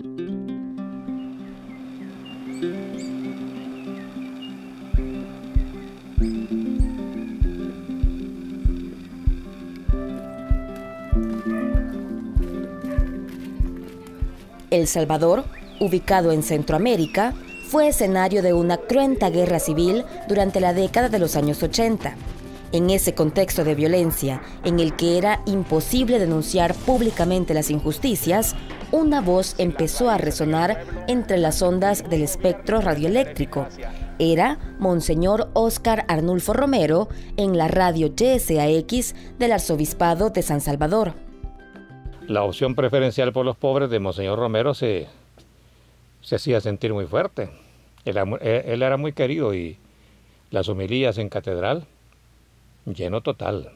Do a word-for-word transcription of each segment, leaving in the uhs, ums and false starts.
El Salvador, ubicado en Centroamérica, fue escenario de una cruenta guerra civil durante la década de los años ochenta. En ese contexto de violencia, en el que era imposible denunciar públicamente las injusticias, una voz empezó a resonar entre las ondas del espectro radioeléctrico. Era Monseñor Óscar Arnulfo Romero en la radio Y S A X del Arzobispado de San Salvador. La opción preferencial por los pobres de Monseñor Romero se, se hacía sentir muy fuerte. Él, él era muy querido y las homilías en catedral, lleno total.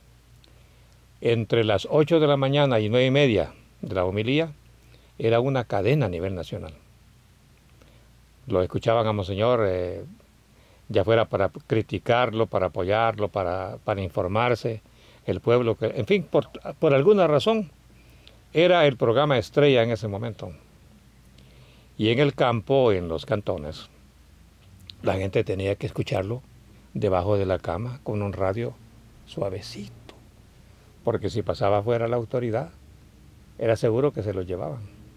Entre las ocho de la mañana y nueve y media de la homilía, era una cadena a nivel nacional. Lo escuchaban a Monseñor, eh, ya fuera para criticarlo, para apoyarlo, para, para informarse, el pueblo, que, en fin, por, por alguna razón, era el programa estrella en ese momento. Y en el campo, en los cantones, la gente tenía que escucharlo debajo de la cama con un radio suavecito, porque si pasaba fuera la autoridad, era seguro que se lo llevaban.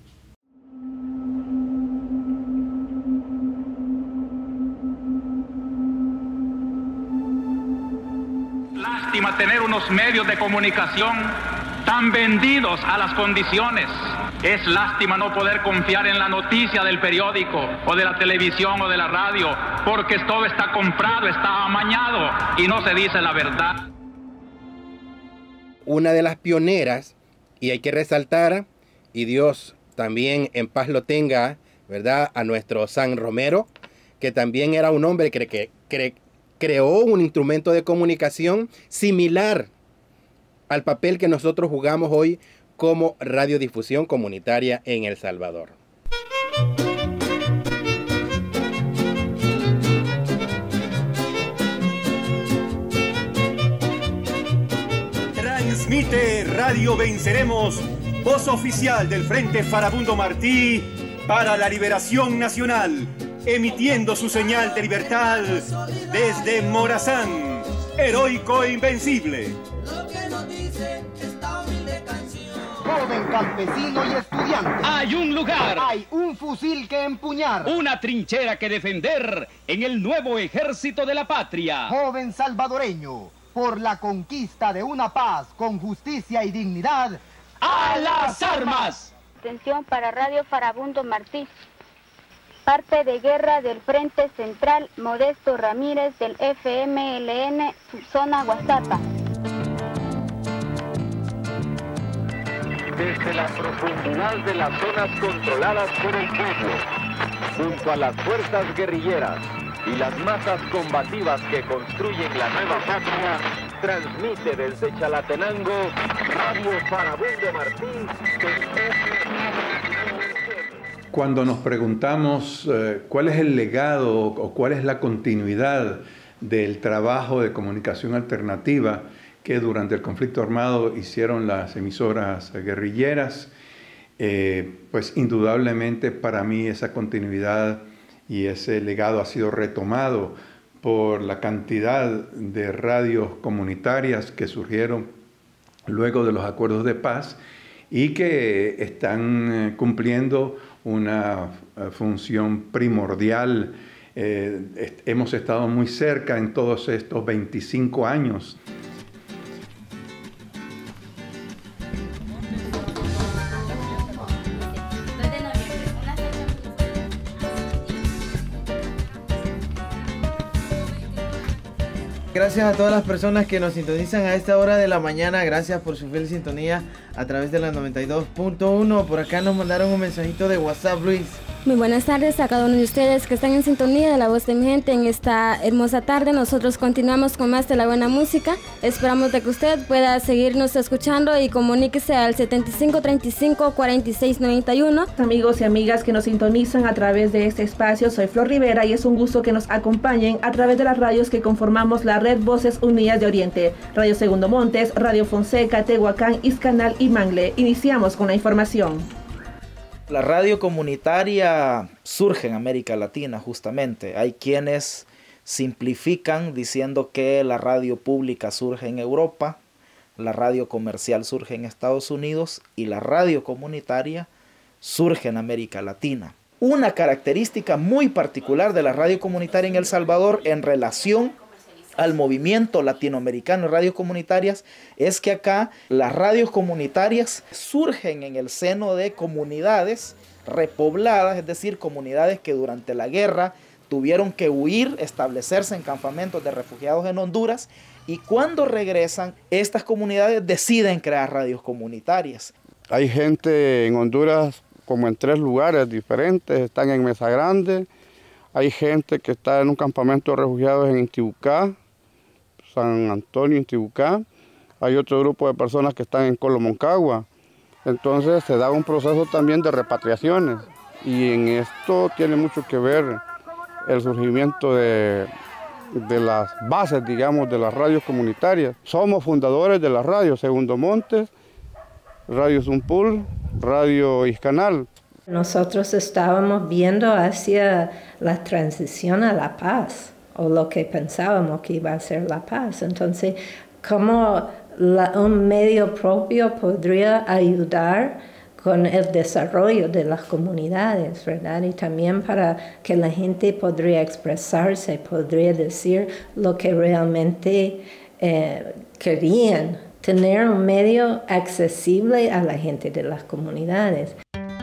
Lástima tener unos medios de comunicación tan vendidos a las condiciones. Es lástima no poder confiar en la noticia del periódico o de la televisión o de la radio, porque todo está comprado, está amañado y no se dice la verdad. Una de las pioneras, y hay que resaltar, y Dios también en paz lo tenga, ¿verdad?, a nuestro San Romero, que también era un hombre que, que, que creó un instrumento de comunicación similar al papel que nosotros jugamos hoy como radiodifusión comunitaria en El Salvador. Transmite Radio Venceremos, voz oficial del Frente Farabundo Martí para la Liberación Nacional, emitiendo su señal de libertad desde Morazán, heroico e invencible. Joven campesino y estudiante. Hay un lugar. Hay un fusil que empuñar. Una trinchera que defender en el nuevo ejército de la patria. Joven salvadoreño, por la conquista de una paz con justicia y dignidad. ¡A las armas! Atención para Radio Farabundo Martí. Parte de guerra del Frente Central Modesto Ramírez del F M L N, subzona Guastata. Desde la profundidad de las zonas controladas por el pueblo, junto a las fuerzas guerrilleras y las masas combativas que construyen la nueva patria, transmite desde Chalatenango Radio Farabundo Martí. Cuando nos preguntamos eh, cuál es el legado o cuál es la continuidad del trabajo de comunicación alternativa que durante el conflicto armado hicieron las emisoras guerrilleras, eh, pues indudablemente para mí esa continuidad y ese legado ha sido retomado por la cantidad de radios comunitarias que surgieron luego de los acuerdos de paz y que están cumpliendo una función primordial. Eh, hemos estado muy cerca en todos estos veinticinco años. Gracias a todas las personas que nos sintonizan a esta hora de la mañana. Gracias por su fiel sintonía a través de la noventa y dos punto uno. Por acá nos mandaron un mensajito de WhatsApp, Luis. Muy buenas tardes a cada uno de ustedes que están en sintonía de La Voz de mi Gente en esta hermosa tarde. Nosotros continuamos con más de la buena música. Esperamos de que usted pueda seguirnos escuchando y comuníquese al setenta y cinco treinta y cinco cuarenta y seis noventa y uno. Amigos y amigas que nos sintonizan a través de este espacio, soy Flor Rivera y es un gusto que nos acompañen a través de las radios que conformamos la red Voces Unidas de Oriente. Radio Segundo Montes, Radio Fonseca, Tehuacán, Izcanal y Mangle. Iniciamos con la información. La radio comunitaria surge en América Latina justamente. Hay quienes simplifican diciendo que la radio pública surge en Europa, la radio comercial surge en Estados Unidos y la radio comunitaria surge en América Latina. Una característica muy particular de la radio comunitaria en El Salvador en relación al movimiento latinoamericano de radios comunitarias es que acá las radios comunitarias surgen en el seno de comunidades repobladas, es decir, comunidades que durante la guerra tuvieron que huir, establecerse en campamentos de refugiados en Honduras, y cuando regresan, estas comunidades deciden crear radios comunitarias. Hay gente en Honduras como en tres lugares diferentes, están en Mesa Grande, hay gente que está en un campamento de refugiados en Intibucá, San Antonio, Intibucá, hay otro grupo de personas que están en Colomoncagua. Entonces se da un proceso también de repatriaciones, y en esto tiene mucho que ver el surgimiento de, de las bases, digamos, de las radios comunitarias. Somos fundadores de las radios Segundo Montes, Radio Zumpul, Radio Iscanal. Nosotros estábamos viendo hacia la transición a la paz, o lo que pensábamos que iba a ser la paz. Entonces, ¿cómo la, un medio propio podría ayudar con el desarrollo de las comunidades, ¿verdad? Y también para que la gente podría expresarse, podría decir lo que realmente eh, querían, tener un medio accesible a la gente de las comunidades.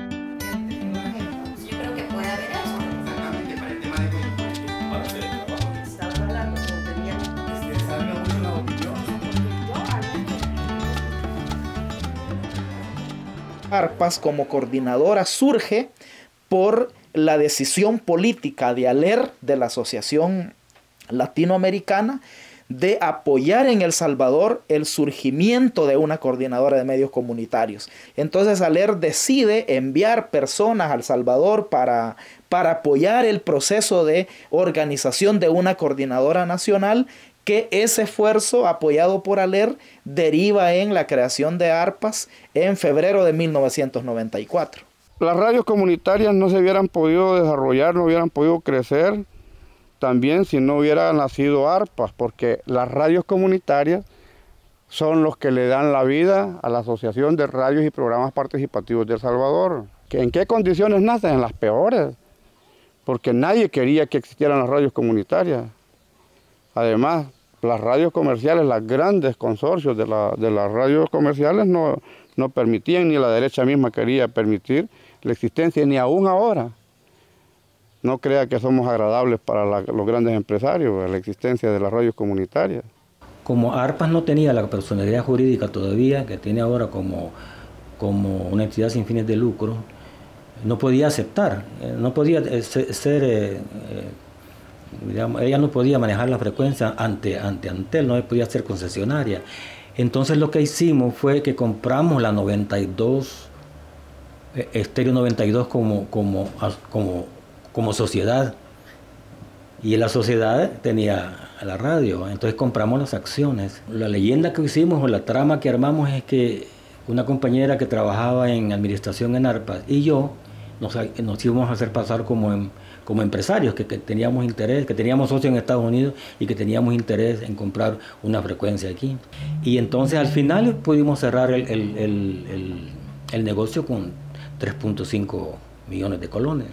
ARPAS como coordinadora surge por la decisión política de ALER, de la Asociación Latinoamericana, de apoyar en El Salvador el surgimiento de una coordinadora de medios comunitarios. Entonces ALER decide enviar personas a El Salvador para, para apoyar el proceso de organización de una coordinadora nacional, que ese esfuerzo apoyado por ALER deriva en la creación de ARPAS en febrero de mil novecientos noventa y cuatro. Las radios comunitarias no se hubieran podido desarrollar, no hubieran podido crecer también si no hubiera nacido ARPAS, porque las radios comunitarias son los que le dan la vida a la Asociación de Radios y Programas Participativos de El Salvador. ¿En qué condiciones nacen? En las peores, porque nadie quería que existieran las radios comunitarias. Además, las radios comerciales, los grandes consorcios de, la, de las radios comerciales no, no permitían, ni la derecha misma quería permitir la existencia, ni aún ahora. No crea que somos agradables para la, los grandes empresarios, la existencia de las radios comunitarias. Como ARPAS no tenía la personalidad jurídica todavía, que tiene ahora como, como una entidad sin fines de lucro, no podía aceptar, no podía ser... ser eh, digamos, ella no podía manejar la frecuencia ante, ante Antel, no podía ser concesionaria. Entonces lo que hicimos fue que compramos la noventa y dos, eh, Estéreo noventa y dos como, como, como, como sociedad, y la sociedad tenía la radio, entonces compramos las acciones. La leyenda que hicimos o la trama que armamos es que una compañera que trabajaba en administración en ARPAS y yo nos, nos íbamos a hacer pasar como en como empresarios, que, que teníamos interés, que teníamos socios en Estados Unidos y que teníamos interés en comprar una frecuencia aquí. Y entonces al final pudimos cerrar el, el, el, el, el negocio con tres punto cinco millones de colones.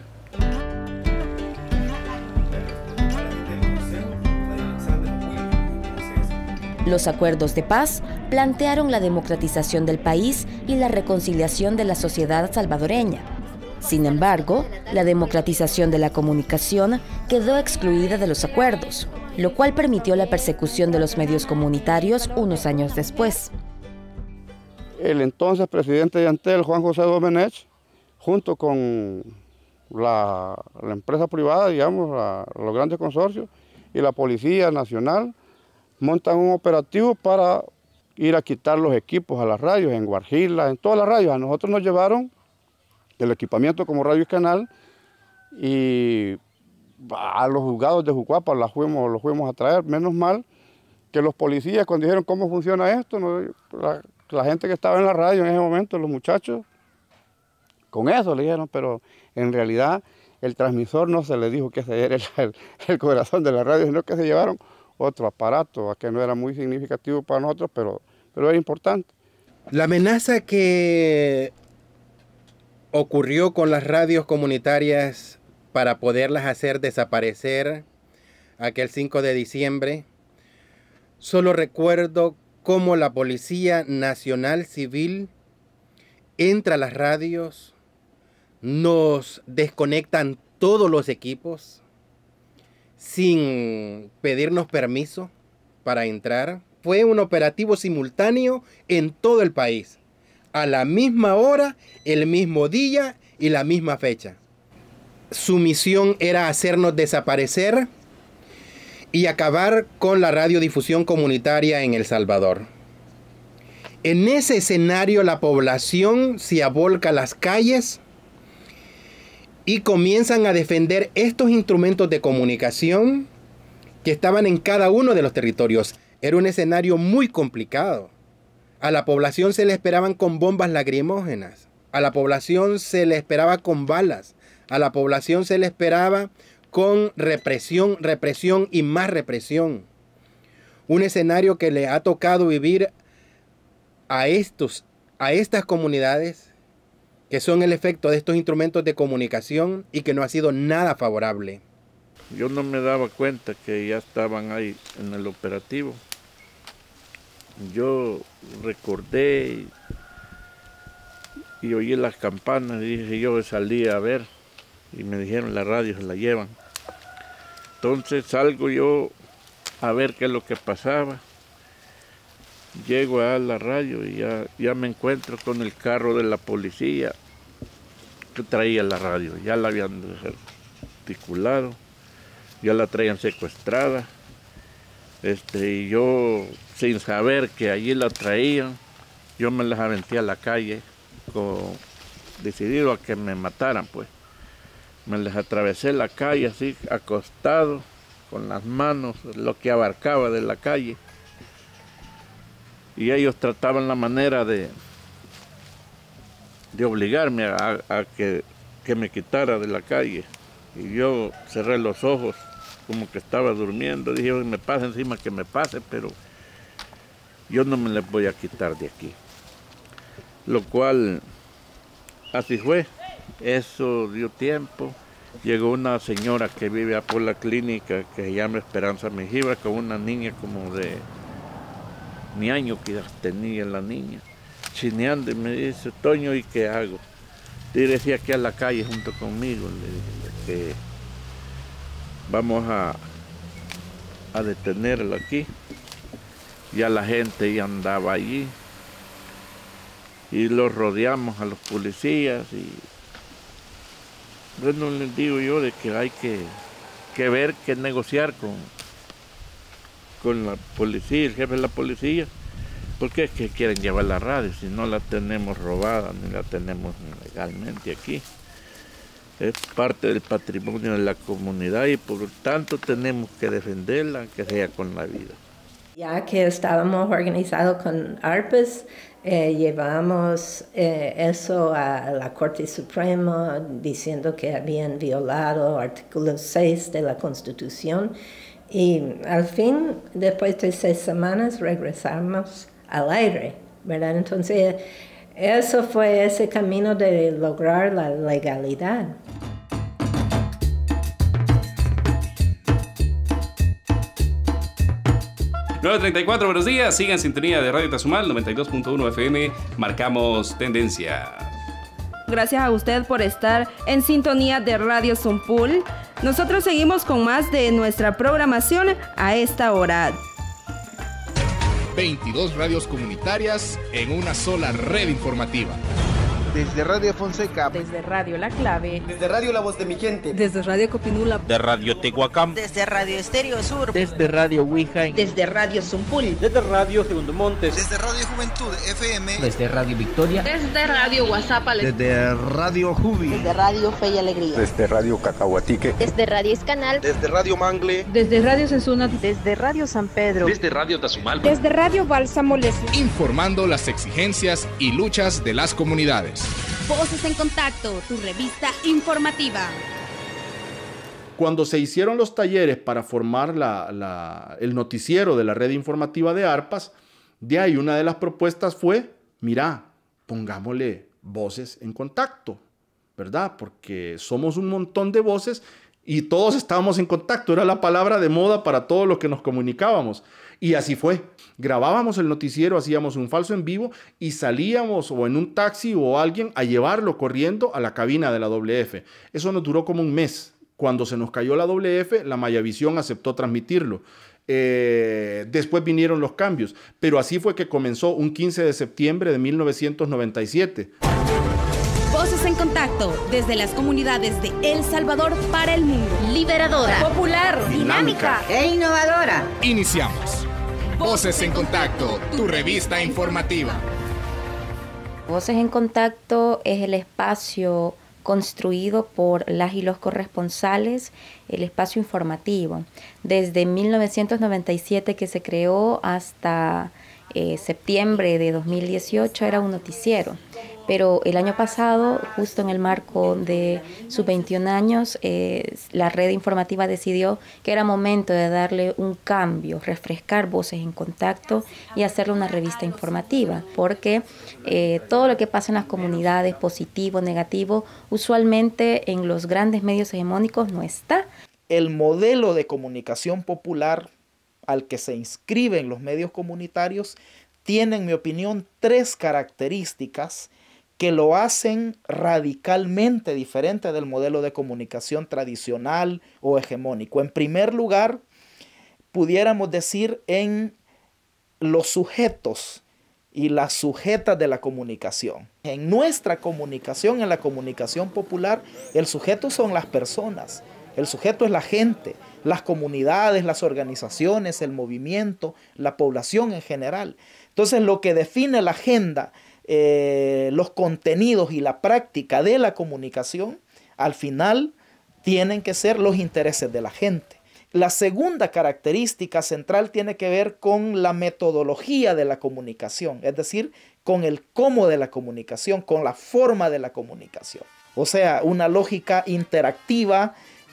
Los acuerdos de paz plantearon la democratización del país y la reconciliación de la sociedad salvadoreña. Sin embargo, la democratización de la comunicación quedó excluida de los acuerdos, lo cual permitió la persecución de los medios comunitarios unos años después. El entonces presidente de Antel, Juan José Domenech, junto con la, la empresa privada, digamos, la, los grandes consorcios, y la Policía Nacional, montan un operativo para ir a quitar los equipos a las radios, en Guarjila, en todas las radios. A nosotros nos llevaron el equipamiento como Radio Canal, y a los juzgados de Jucuapa los fuimos, los fuimos a traer. Menos mal que los policías, cuando dijeron cómo funciona esto, ¿no? la, la gente que estaba en la radio en ese momento, los muchachos, con eso le dijeron, pero en realidad el transmisor no se le dijo que ese era el, el, el corazón de la radio, sino que se llevaron otro aparato, que no era muy significativo para nosotros, pero, pero era importante. La amenaza que ocurrió con las radios comunitarias para poderlas hacer desaparecer aquel cinco de diciembre, solo recuerdo cómo la Policía Nacional Civil entra a las radios, nos desconectan todos los equipos sin pedirnos permiso para entrar. Fue un operativo simultáneo en todo el país, a la misma hora, el mismo día y la misma fecha. Su misión era hacernos desaparecer y acabar con la radiodifusión comunitaria en El Salvador. En ese escenario la población se abolca a las calles y comienzan a defender estos instrumentos de comunicación que estaban en cada uno de los territorios. Era un escenario muy complicado. A la población se le esperaban con bombas lacrimógenas, a la población se le esperaba con balas, a la población se le esperaba con represión, represión y más represión. Un escenario que le ha tocado vivir a, estos, a estas comunidades que son el efecto de estos instrumentos de comunicación y que no ha sido nada favorable. Yo no me daba cuenta que ya estaban ahí en el operativo. Yo recordé y, y oí las campanas y dije, yo salí a ver y me dijeron la radio se la llevan. Entonces salgo yo a ver qué es lo que pasaba. Llego a la radio y ya, ya me encuentro con el carro de la policía que traía la radio. Ya la habían articulado, ya la traían secuestrada. Este, y yo, sin saber que allí la traían, yo me las aventé a la calle, con, decidido a que me mataran, pues. Me les atravesé la calle así, acostado, con las manos, lo que abarcaba de la calle. Y ellos trataban la manera de, de obligarme a, a que, que me quitara de la calle. Y yo cerré los ojos, como que estaba durmiendo. Dije, me pase encima que me pase, pero yo no me les voy a quitar de aquí. Lo cual, así fue. Eso dio tiempo. Llegó una señora que vive por la clínica, que se llama Esperanza Mejía, con una niña como de mi año que ya tenía la niña, chineando, y me dice, Toño, ¿y qué hago? Y decía aquí a la calle junto conmigo, le dije que vamos a, a detenerlo aquí. Ya la gente ya andaba allí y los rodeamos a los policías y bueno, les digo yo de que hay que, que ver, que negociar con, con la policía, el jefe de la policía, porque es que quieren llevar la radio, si no la tenemos robada, ni la tenemos legalmente aquí. Es parte del patrimonio de la comunidad y por lo tanto tenemos que defenderla, que sea con la vida. Ya que estábamos organizados con ARPAS, eh, llevamos eh, eso a la Corte Suprema diciendo que habían violado artículo seis de la Constitución y al fin, después de seis semanas, regresamos al aire, ¿verdad? Entonces, eso fue ese camino de lograr la legalidad. nueve treinta y cuatro, buenos días, sigan en sintonía de Radio Tazumal, noventa y dos punto uno F M, marcamos tendencia. Gracias a usted por estar en sintonía de Radio Zumpul. Nosotros seguimos con más de nuestra programación a esta hora. veintidós radios comunitarias en una sola red informativa. Desde Radio Fonseca. Desde Radio La Clave. Desde Radio La Voz de mi Gente. Desde Radio Copinula. De Radio Tehuacán. Desde Radio Estéreo Sur. Desde Radio Ouija. Desde Radio Zumpul. Desde Radio Segundo Montes. Desde Radio Juventud F M. Desde Radio Victoria. Desde Radio Guasapa. Desde Radio Jubi. Desde Radio Fe y Alegría. Desde Radio Cacahuatique. Desde Radio Escanal. Desde Radio Mangle. Desde Radio Sensuna. Desde Radio San Pedro. Desde Radio Tazumal. Desde Radio Bálsamo Leslie. Informando las exigencias y luchas de las comunidades. Voces en Contacto, tu revista informativa. Cuando se hicieron los talleres para formar la, la, el noticiero de la red informativa de ARPAS, de ahí una de las propuestas fue, mira, pongámosle Voces en Contacto, ¿verdad? Porque somos un montón de voces y todos estábamos en contacto. Era la palabra de moda para todo lo que nos comunicábamos. Y así fue. Grabábamos el noticiero, hacíamos un falso en vivo y salíamos o en un taxi o alguien a llevarlo corriendo a la cabina de la doble efe. Eso nos duró como un mes. Cuando se nos cayó la doble efe, la Mayavisión aceptó transmitirlo. Eh, después vinieron los cambios, pero así fue que comenzó un quince de septiembre de mil novecientos noventa y siete. Voces en Contacto, desde las comunidades de El Salvador para el mundo. Liberadora, popular, dinámica e innovadora. Iniciamos. Voces en Contacto, tu revista informativa. Voces en Contacto es el espacio construido por las y los corresponsales, el espacio informativo. Desde mil novecientos noventa y siete que se creó hasta eh, septiembre de dos mil dieciocho era un noticiero. Pero el año pasado, justo en el marco de sus veintiún años, eh, la red informativa decidió que era momento de darle un cambio, refrescar Voces en Contacto y hacerle una revista informativa, porque eh, todo lo que pasa en las comunidades, positivo, negativo, usualmente en los grandes medios hegemónicos no está. El modelo de comunicación popular al que se inscriben los medios comunitarios tiene, en mi opinión, tres características que lo hacen radicalmente diferente del modelo de comunicación tradicional o hegemónico. En primer lugar, pudiéramos decir en los sujetos y las sujetas de la comunicación. En nuestra comunicación, en la comunicación popular, el sujeto son las personas, el sujeto es la gente, las comunidades, las organizaciones, el movimiento, la población en general. Entonces, lo que define la agenda, Eh, los contenidos y la práctica de la comunicación, al final tienen que ser los intereses de la gente. La segunda característica central tiene que ver con la metodología de la comunicación, es decir, con el cómo de la comunicación, con la forma de la comunicación. O sea, una lógica interactiva,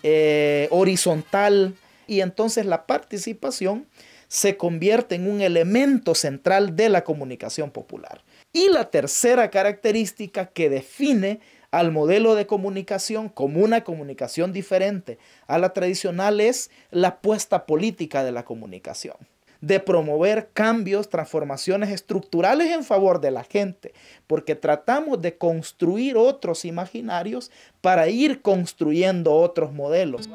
eh, horizontal, y entonces la participación se convierte en un elemento central de la comunicación popular. Y la tercera característica que define al modelo de comunicación como una comunicación diferente a la tradicional es la apuesta política de la comunicación, de promover cambios, transformaciones estructurales en favor de la gente, porque tratamos de construir otros imaginarios para ir construyendo otros modelos.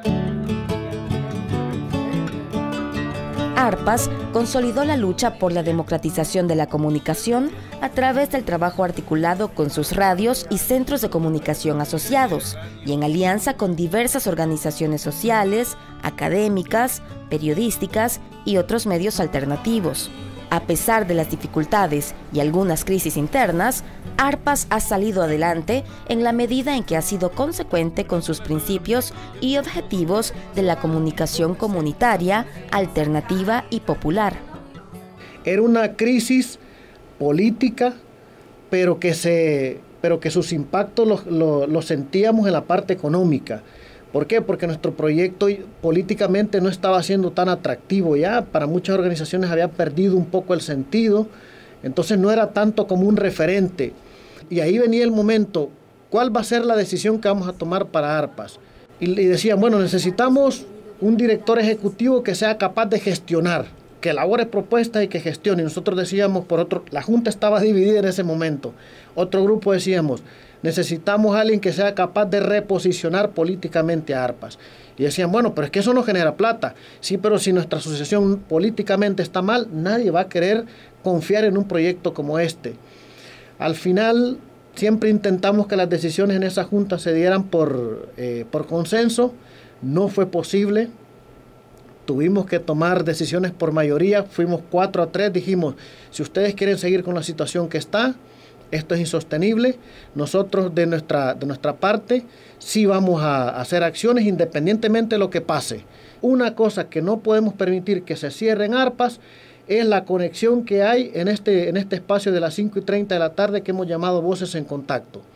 ARPAS consolidó la lucha por la democratización de la comunicación a través del trabajo articulado con sus radios y centros de comunicación asociados y en alianza con diversas organizaciones sociales, académicas, periodísticas y otros medios alternativos. A pesar de las dificultades y algunas crisis internas, ARPAS ha salido adelante en la medida en que ha sido consecuente con sus principios y objetivos de la comunicación comunitaria, alternativa y popular. Era una crisis política, pero que, se, pero que sus impactos los, los, los sentíamos en la parte económica. ¿Por qué? Porque nuestro proyecto políticamente no estaba siendo tan atractivo ya, para muchas organizaciones había perdido un poco el sentido, entonces no era tanto como un referente. Y ahí venía el momento, ¿cuál va a ser la decisión que vamos a tomar para ARPAS? Y, y decían, bueno, necesitamos un director ejecutivo que sea capaz de gestionar, que elabore propuestas y que gestione. Y nosotros decíamos, por otro, la Junta estaba dividida en ese momento. Otro grupo decíamos, necesitamos a alguien que sea capaz de reposicionar políticamente a ARPAS. Y decían, bueno, pero es que eso no genera plata. Sí, pero si nuestra asociación políticamente está mal, nadie va a querer confiar en un proyecto como este. Al final, siempre intentamos que las decisiones en esa junta se dieran por, eh, por consenso. No fue posible. Tuvimos que tomar decisiones por mayoría. Fuimos cuatro a tres. Dijimos, si ustedes quieren seguir con la situación que está, esto es insostenible. Nosotros de nuestra, de nuestra parte sí vamos a hacer acciones independientemente de lo que pase. Una cosa que no podemos permitir que se cierre en ARPAS es la conexión que hay en este, en este espacio de las cinco y treinta de la tarde que hemos llamado Voces en Contacto.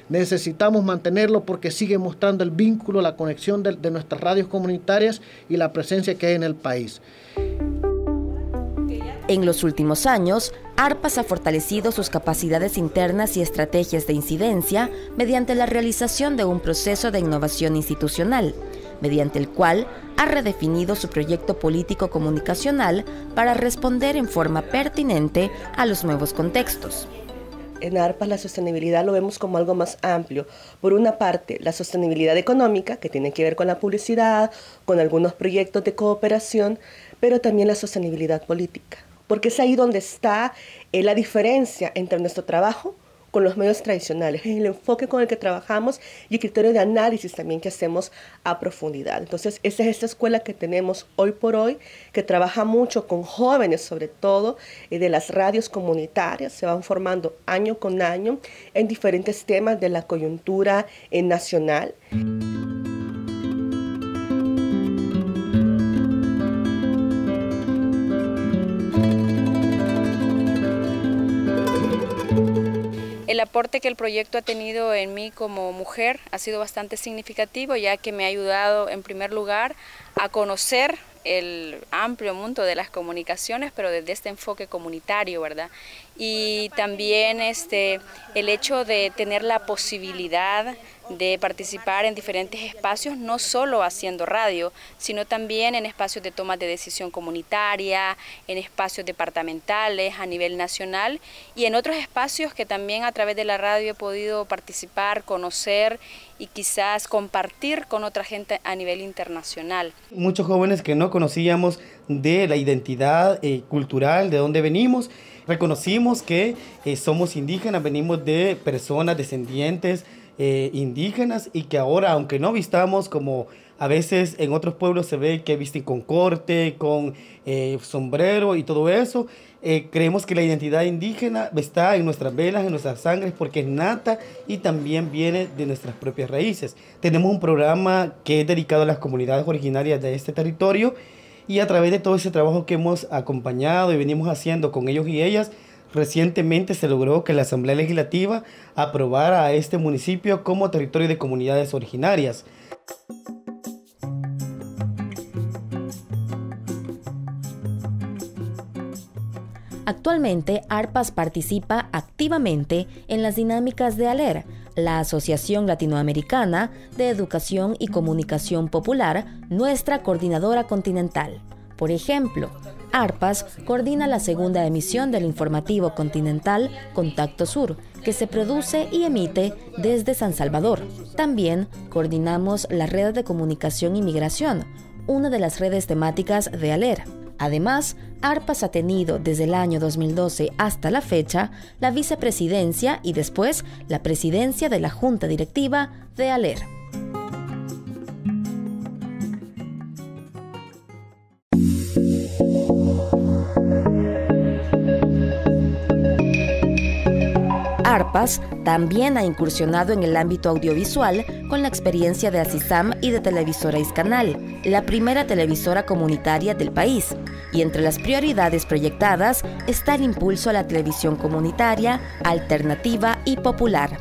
Necesitamos mantenerlo porque sigue mostrando el vínculo, la conexión de, de nuestras radios comunitarias y la presencia que hay en el país. En los últimos años, ARPAS ha fortalecido sus capacidades internas y estrategias de incidencia mediante la realización de un proceso de innovación institucional, mediante el cual ha redefinido su proyecto político comunicacional para responder en forma pertinente a los nuevos contextos. En ARPAS la sostenibilidad lo vemos como algo más amplio. Por una parte, la sostenibilidad económica, que tiene que ver con la publicidad, con algunos proyectos de cooperación, pero también la sostenibilidad política. Porque es ahí donde está eh, la diferencia entre nuestro trabajo con los medios tradicionales, el enfoque con el que trabajamos y el criterio de análisis también que hacemos a profundidad. Entonces, esa es esta escuela que tenemos hoy por hoy, que trabaja mucho con jóvenes, sobre todo eh, de las radios comunitarias, se van formando año con año en diferentes temas de la coyuntura eh, nacional. El aporte que el proyecto ha tenido en mí como mujer ha sido bastante significativo, ya que me ha ayudado en primer lugar a conocer el amplio mundo de las comunicaciones, pero desde este enfoque comunitario, ¿verdad? Y también este, el hecho de tener la posibilidad de participar en diferentes espacios, no solo haciendo radio, sino también en espacios de toma de decisión comunitaria, en espacios departamentales a nivel nacional y en otros espacios que también a través de la radio he podido participar, conocer y quizás compartir con otra gente a nivel internacional. Muchos jóvenes que no conocíamos de la identidad eh, cultural, de dónde venimos, reconocimos que eh, somos indígenas, venimos de personas descendientes eh, indígenas y que ahora, aunque no vistamos como a veces en otros pueblos se ve que visten con corte, con eh, sombrero y todo eso, eh, creemos que la identidad indígena está en nuestras venas, en nuestras sangres, porque es nata y también viene de nuestras propias raíces. Tenemos un programa que es dedicado a las comunidades originarias de este territorio y a través de todo ese trabajo que hemos acompañado y venimos haciendo con ellos y ellas, recientemente se logró que la Asamblea Legislativa aprobara a este municipio como territorio de comunidades originarias. Actualmente, ARPAS participa activamente en las dinámicas de ALER, la Asociación Latinoamericana de Educación y Comunicación Popular, nuestra coordinadora continental. Por ejemplo, ARPAS coordina la segunda emisión del informativo continental Contacto Sur, que se produce y emite desde San Salvador. También coordinamos la Red de Comunicación y Migración, una de las redes temáticas de ALER. Además, ARPAS ha tenido desde el año dos mil doce hasta la fecha la vicepresidencia y después la presidencia de la Junta Directiva de ALER. ARPAS también ha incursionado en el ámbito audiovisual con la experiencia de Asisam y de Televisora Iscanal, la primera televisora comunitaria del país. Y entre las prioridades proyectadas está el impulso a la televisión comunitaria, alternativa y popular.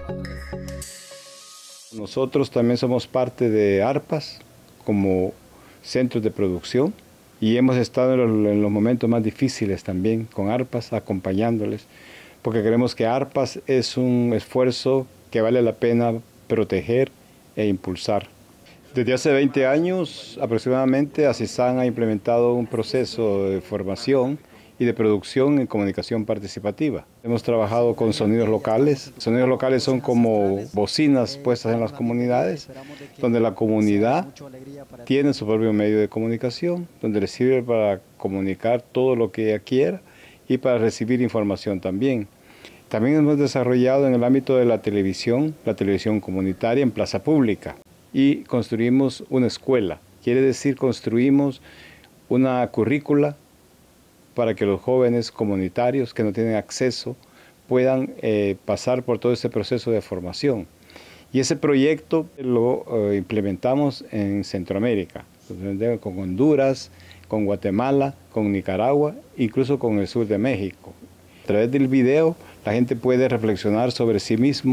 Nosotros también somos parte de ARPAS como centros de producción y hemos estado en los, en los momentos más difíciles también con ARPAS, acompañándoles, porque creemos que ARPAS es un esfuerzo que vale la pena proteger e impulsar. Desde hace veinte años aproximadamente, Asisam ha implementado un proceso de formación y de producción en comunicación participativa. Hemos trabajado con sonidos locales. Sonidos locales son como bocinas puestas en las comunidades, donde la comunidad tiene su propio medio de comunicación, donde le sirve para comunicar todo lo que ella quiera y para recibir información también. También hemos desarrollado en el ámbito de la televisión, la televisión comunitaria en plaza pública, y construimos una escuela. Quiere decir, construimos una currícula para que los jóvenes comunitarios que no tienen acceso puedan eh, pasar por todo este proceso de formación. Y ese proyecto lo eh, implementamos en Centroamérica, con Honduras, con Guatemala, con Nicaragua, incluso con el sur de México. A través del video la gente puede reflexionar sobre sí mismo,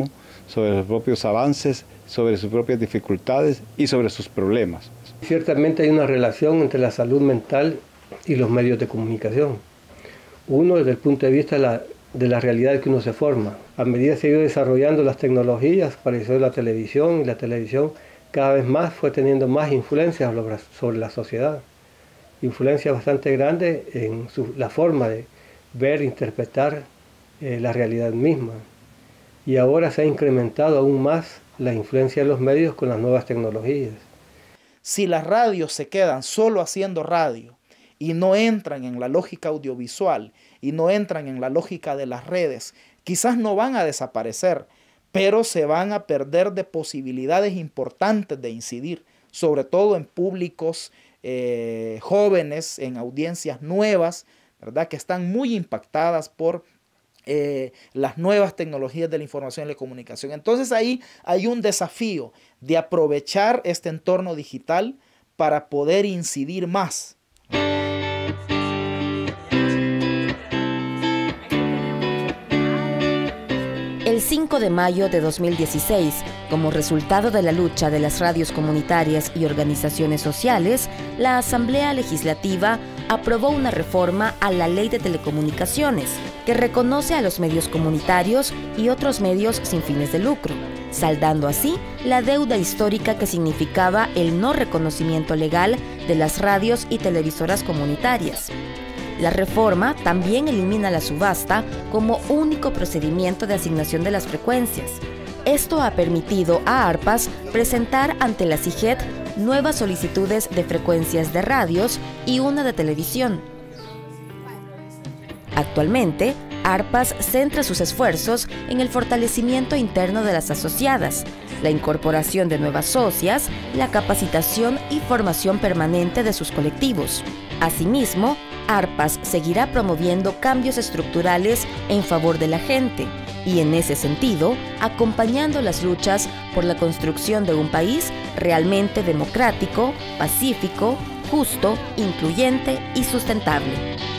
sobre sus propios avances, sobre sus propias dificultades y sobre sus problemas. Ciertamente hay una relación entre la salud mental y los medios de comunicación. Uno, desde el punto de vista de la, de la realidad que uno se forma. A medida que se ha ido desarrollando las tecnologías, apareció la televisión, y la televisión cada vez más fue teniendo más influencia sobre la sociedad. Influencia bastante grande en su, la forma de ver, interpretar eh, la realidad misma. Y ahora se ha incrementado aún más la influencia de los medios con las nuevas tecnologías. Si las radios se quedan solo haciendo radio y no entran en la lógica audiovisual y no entran en la lógica de las redes, quizás no van a desaparecer, pero se van a perder de posibilidades importantes de incidir, sobre todo en públicos eh, jóvenes, en audiencias nuevas, ¿verdad?, que están muy impactadas por Eh, las nuevas tecnologías de la información y la comunicación. Entonces ahí hay un desafío de aprovechar este entorno digital para poder incidir más. El cinco de mayo de dos mil dieciséis, como resultado de la lucha de las radios comunitarias y organizaciones sociales, la Asamblea Legislativa aprobó una reforma a la Ley de Telecomunicaciones que reconoce a los medios comunitarios y otros medios sin fines de lucro, saldando así la deuda histórica que significaba el no reconocimiento legal de las radios y televisoras comunitarias. La reforma también elimina la subasta como único procedimiento de asignación de las frecuencias. Esto ha permitido a ARPAS presentar ante la CIGET nuevas solicitudes de frecuencias de radios y una de televisión. Actualmente, ARPAS centra sus esfuerzos en el fortalecimiento interno de las asociadas, la incorporación de nuevas socias, la capacitación y formación permanente de sus colectivos. Asimismo, ARPAS seguirá promoviendo cambios estructurales en favor de la gente y, en ese sentido, acompañando las luchas por la construcción de un país realmente democrático, pacífico, justo, incluyente y sustentable.